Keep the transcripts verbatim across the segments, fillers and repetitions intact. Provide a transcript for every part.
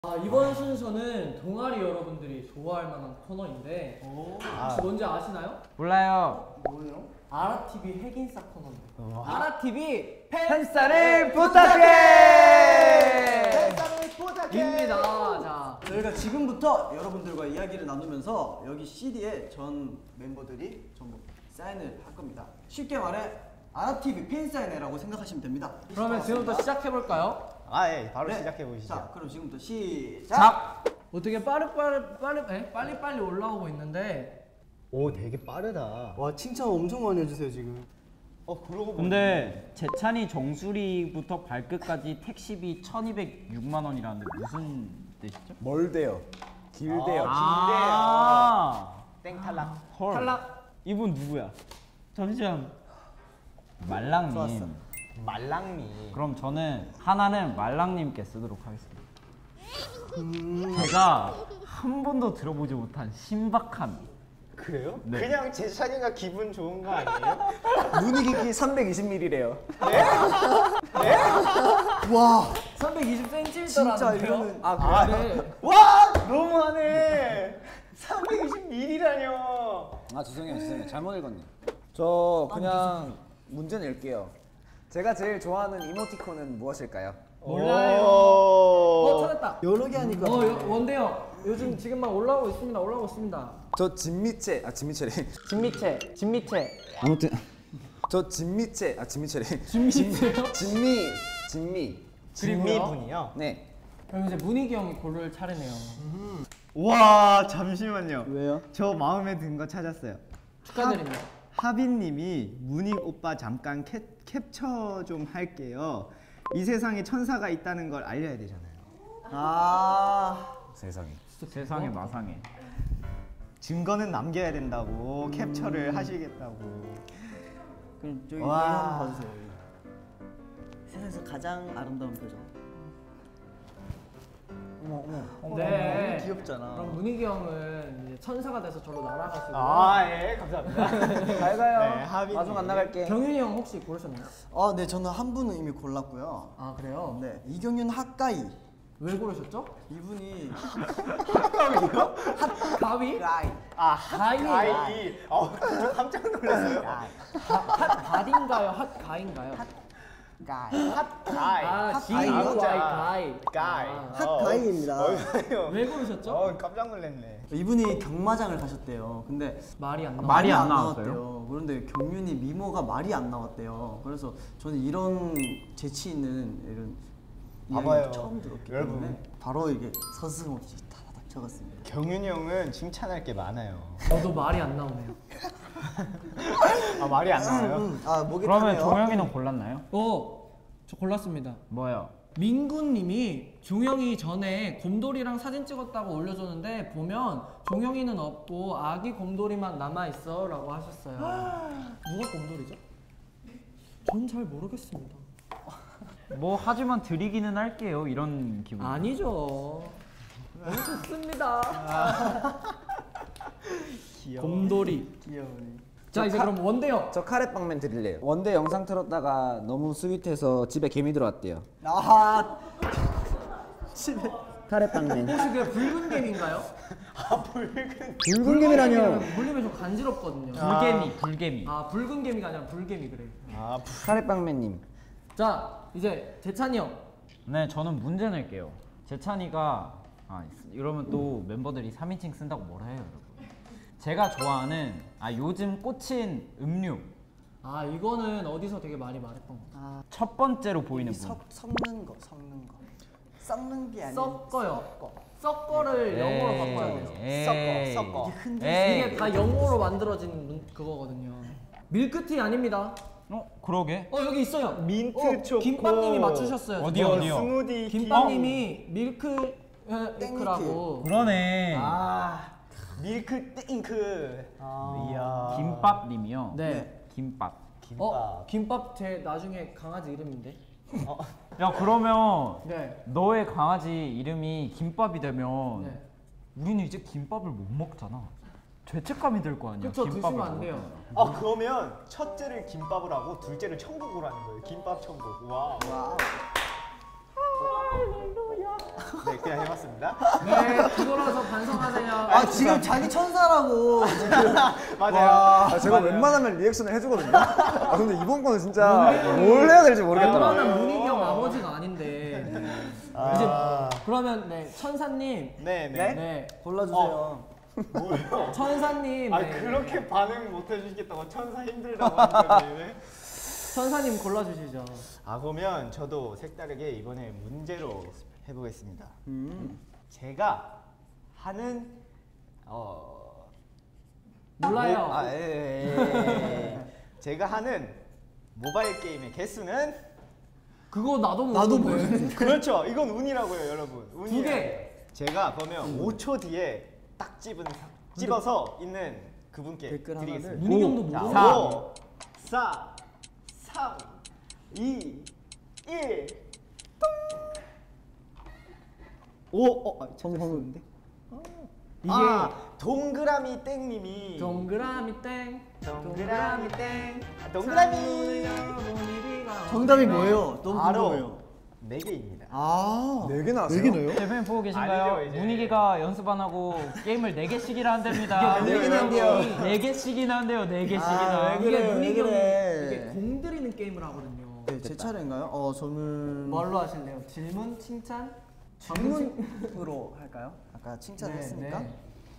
아, 이번 순서는 동아리 여러분들이 좋아할 만한 코너인데 혹시 뭔지 아시나요? 몰라요. 뭐예요? 아라티비 핵인싸 코너입니다. 어. 아라티비 팬싸를 부탁해! 팬싸를 부탁해! 입니다. 자, 저희가 지금부터 여러분들과 이야기를 나누면서 여기 씨디에 전 멤버들이 전부 사인을 할 겁니다. 쉽게 말해 아라티비 팬사인회라고 생각하시면 됩니다. 그러면 지금부터 시작해볼까요? 아, 예, 바로 네. 시작해 보시죠. 자, 그럼 지금부터 시작! 자! 어떻게 빠르빠르 빠르 에? 빨리빨리 올라오고 있는데 오, 되게 빠르다. 와, 칭찬 엄청 많이 해주세요 지금. 어, 그러고 근데 재찬이 정수리부터 발끝까지 택시비 천이백육만 원이라는데 무슨 뜻이죠? 멀대요. 길대요. 아, 땡 탈락. 헐. 탈락! 이분 누구야? 잠시만. 말랑님. 좋았어. 말랑미. 그럼 저는 하나는 말랑님께 쓰도록 하겠습니다. 제가 한 번도 들어보지 못한 신박한. 그래요? 네. 그냥 재찬이가 기분 좋은 거 아니에요? 눈이 깊이 삼백이십 밀리미터래요. 네? 네? 와, 삼백이십 센티미터라는데요? 진짜 이거는 아, 아, 그래? 와, 너무하네. 삼백이십 밀리미터라뇨. 아 죄송해요 죄송해요 잘못 읽었네. 저 그냥 문제 낼게요. 제가 제일 좋아하는 이모티콘은 무엇일까요? 몰라요. 어, 찾았다. 여러 개 하니까. 어, 여, 원대요. 요즘 지금 막 올라오고 있습니다. 올라오고 있습니다. 저 진미채 아 진미채래. 진미채, 진미채. 아무튼 저 진미채 아 진미채래. 진미채요? 진미 진미 진미 분이요? 네. 그럼 이제 문희기 형이 고를 차례네요. 와, 잠시만요. 왜요? 저 마음에 든 거 찾았어요. 축하드립니다. 하빈님이 문익 오빠 잠깐 캡, 캡처 좀 할게요. 이 세상에 천사가 있다는 걸 알려야 되잖아요. 아, 세상에. 세상에 마상에. 증거는 남겨야 된다고 캡처를 하시겠다고. 그럼 저기 와. 여기 한번 봐주세요. 여기. 세상에서 가장 아름다운 표정. 어머 어머. 네. 너무 귀엽잖아. 그럼 문희기 형은 이제 천사가 돼서 저로 날아가시고. 아, 예, 감사합니다. 잘 가요. 네, 하빈. 마중 안 나갈게. 경윤이 형 혹시 고르셨나요? 아, 네, 저는 한 분은 이미 골랐고요. 아, 그래요? 네, 이경윤 핫가이. 왜 고르셨죠? 이분이 가위? 가이. 아, 가위. 가이. 어, 저 깜짝 놀랐어요. 핫 가인가요? 핫 가인가요? 가이. 핫 가이. 아, 핫 G 가이. U I 진짜. 가이. 가이. 아. 핫가이입니다. 왜 고르셨죠? 어, 깜짝 놀랐네. 이분이 경마장을 가셨대요. 근데 말이 안 나와. 말이 안 나왔대요. 그런데 경윤이 미모가 말이 안 나왔대요. 그래서 저는 이런 재치 있는 이런 봐봐요. 이야기를 처음 들었기 여러분. 때문에 바로 이게 서슴없이 다다닥 적었습니다. 경윤이 형은 칭찬할 게 많아요. 저도 말이 안 나오네요. 아, 말이 안 나와요? 음, 아, 목이 그러면 타네요. 종영이는 골랐나요? 어, 저 골랐습니다. 뭐요? 민구님이 종영이 전에 곰돌이랑 사진 찍었다고 올려줬는데 보면 종영이는 없고 아기 곰돌이만 남아있어 라고 하셨어요. 누가 곰돌이죠? 전 잘 모르겠습니다. 뭐 하지만 드리기는 할게요. 이런 기분. 아니죠. 너무 좋습니다. 귀여워. 곰돌이. 귀여우네. 자, 이제 그럼 원대요. 저 카레빵맨 드릴래요. 원대 영상 틀었다가 너무 스윗해서 집에 개미 들어왔대요. 아, 집에 카레빵맨. 혹시 그 붉은 개미인가요? 아, 붉은. 붉은 개미라뇨. 물리면 좀 간지럽거든요. 불개미, 불개미. 아, 붉은 개미가 아니라 불개미 그래. 아, 카레빵맨님. 자, 이제 재찬이 형. 네, 저는 문제 낼게요. 재찬이가 아, 이러면 또 멤버들이 삼인칭 쓴다고 뭐라 해요, 여러분. 제가 좋아하는 아 요즘 꽂힌 음료 아, 이거는 어디서 되게 많이 말했던 거. 아, 첫 번째로 보이는 이 분. 석, 섞는 거, 섞는 거. 섞는 게 아니라 섞어요. 섞어를 영어로 바꿔야 돼요. 에이. 섞어, 섞어. 이게 흔들. 에이. 이게 다 영어로 만들어진 문- 그거거든요. 밀크티 아닙니다. 어, 그러게. 어, 여기 있어요. 민트 어, 초코. 김밥님이 맞추셨어요. 어디요, 저거. 어디요? 스무디. 김밥님이 밀크 땡크라고. 그러네. 아, 밀크 띵크. 아. 이야. 김밥님이요. 네. 김밥. 김밥. 어, 김밥 제 나중에 강아지 이름인데. 야, 그러면 네. 너의 강아지 이름이 김밥이 되면 네. 우리는 이제 김밥을 못 먹잖아. 죄책감이 들 거 아니야. 그쵸, 김밥을 드시면 안 돼요. 아, 그러면 첫째를 김밥을 하고 둘째를 천국으로 하는 거예요. 김밥 천국. 와. 와. 네, 그냥 해봤습니다. 네, 뒤돌아서 반성하세요. 아 지금 자기 천사라고. 맞아요. 아, 제가 웬만하면 리액션을 해주거든요. 아 근데 이번 거는 진짜 뭘 해야 될지 모르겠더라. 웬만한 문희기 형 아버지가 아닌데. 이제 그러면 네 천사님. 네, 네? 네. 골라주세요. 뭐요? 천사님. 아 네. 그렇게 반응 못 해주시겠다고 천사 힘들다고 하는데. 천사님 골라주시죠. 아 그러면 저도 색다르게 이번에 문제로 해보겠습니다. 음. 제가 하는 어 몰라요. 모- 아, 예, 예, 예. 제가 하는 모바일 게임의 개수는 그거 나도 나도 모르는데. 모르는데. 그렇죠. 이건 운이라고요, 여러분. 두 운이에요. 개. 제가 그러면 오 초 뒤에 딱 집은 집어서 있는 그분께 댓글 하나를. 드리겠습니다. 문희기 형도 자, 모르는 오, 사, 삼, 이, 일. 오, 어, 아, 성공했는데? 이게 아, 동그라미 땡님이 동그라미 땡. 동그라미 땡 아, 동그라미 정답이 뭐예요? 너무 바로 궁금해요. 네 개입니다. 아, 네 개나 하세요? 네 개나요? 대표님 보고 계신가요? 아니죠, 이제. 문희기가 연습 안 하고 게임을 네 개씩이나 한답니다. 이게 몇 개나 한대요? 네 개씩이나 한대요. 네 아, 개씩이나. 왜 이게 그래요? 문희기 왜 형이 그래? 이게 공 들이는 게임을 하거든요. 네, 제 차례인가요? 어, 저는 뭘로 하실래요? 질문, 칭찬? 질문으로 할까요? 아까 칭찬했으니까. 네, 네.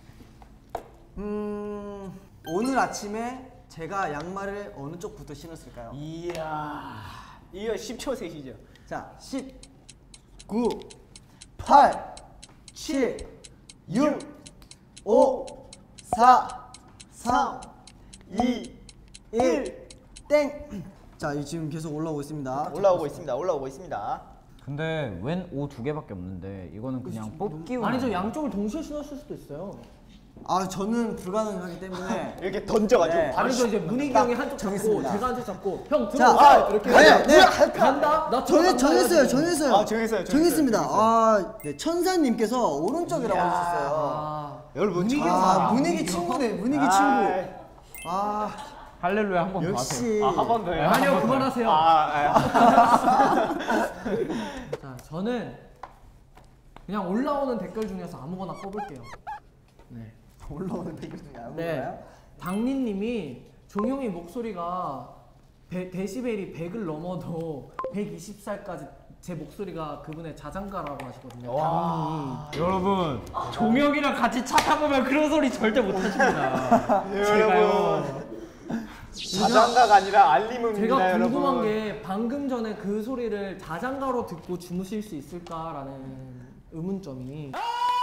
음, 오늘 아침에 제가 양말을 어느 쪽부터 신었을까요? 이야, 이거 십 초 셋이죠. 자, 십, 구, 팔, 칠, 육, 오, 사, 삼, 이, 일, 땡. 자, 이 지금 계속 올라오고 있습니다. 올라오고 있습니다. 올라오고 있습니다. 근데 웬 오 두 개밖에 없는데 이거는 그냥 뽑기 운. 아니죠, 양쪽을 동시에 신었을 수도 있어요. 아, 저는 불가능하기 때문에 이렇게 던져가지고 네. 바로 아니죠, 이제 문희기 딱 형이 한쪽 잡고 정했습니다. 제가 한쪽 잡고 형 자, 들어오세요. 아, 이렇게 아니, 해서 네. 간다. 나 정했, 들어간다 정했어요, 해가지고. 정했어요. 아, 정했어요, 정했어요, 정했습니다. 정했어요. 아, 네, 천사님께서 오른쪽이라고 이야. 하셨어요. 아, 여러분, 문희기 저- 형. 아, 아, 문희기 친구네, 문희기 아, 친구. 아, 할렐루야 한 번 더 하세요. 역시. 아, 한 번 더요. 아니요, 그만하세요. 아, 아, 자, 저는 그냥 올라오는 댓글 중에서 아무거나 뽑을게요. 네. 올라오는 댓글 중에 네. 아무거나요? 당리님이 종영이 목소리가 데, 데시벨이 백을 넘어도 백이십 살까지 제 목소리가 그분의 자장가라고 하시거든요. 와. 여러분 종혁이랑 같이 차 타보면 그런 소리 절대 못 하십니다. 제가요. 자장가가 아니라 알림음입니다, 제가 여러분. 궁금한 게 방금 전에 그 소리를 자장가로 듣고 주무실 수 있을까라는 의문점이.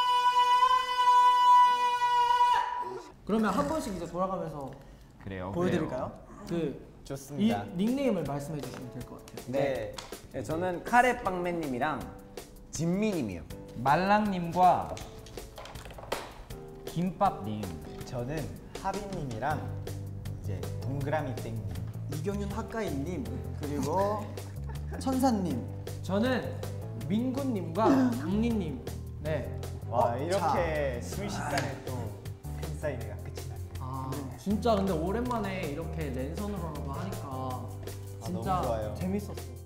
그러면 한 번씩 이제 돌아가면서 그래요. 보여드릴까요? 그 이 좋습니다. 닉네임을 말씀해 주시면 될 것 같아요. 네. 네, 저는 카레빵맨님이랑 진미님이요. 말랑님과 김밥님. 저는 하빈님이랑 이제 동그라미 땡님. 이경윤 학가인님 그리고 천사님. 저는 민구님과 당리님. 네. 와, 어, 이렇게 순식간에 또 팬사인회가 끝이 나네요. 아 진짜 근데 오랜만에 이렇게 랜선으로라도 하니까 진짜 너무 좋아요. 재밌었어요.